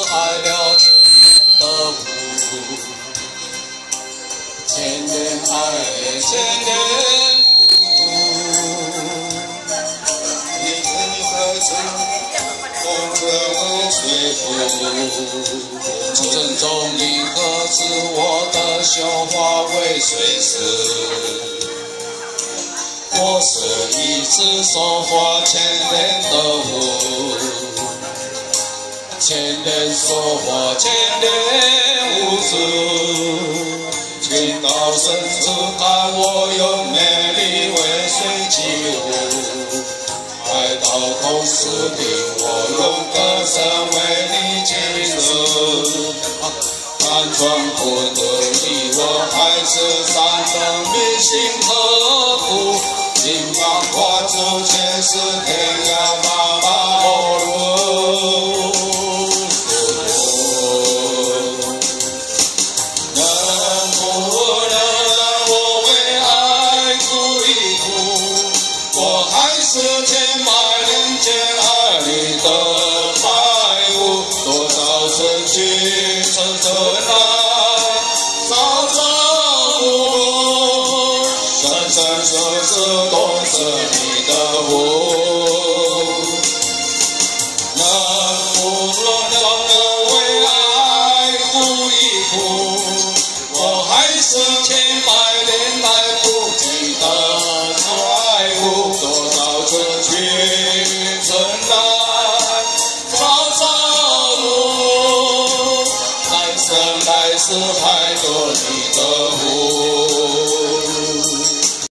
爱了千年的苦，千年爱了千年初生中一颗是我的胸化为水石，我是一只手画千年的舞，千年手画千年舞姿，情到深处看我用美丽为水起舞。爱到空时听我用歌声为你倾诉，看穿过的你我还是三生铭心刻骨，心房画出前世天涯茫茫后路。能不能让我为爱哭一哭？我还是千百年前爱你的爱物，多少春去春春来，朝朝暮暮，生生世世都是你的福。能不能让我为爱哭一哭？我还是千百年来不记的债务，多少春去春来，朝朝暮暮，来生来世还做你的福。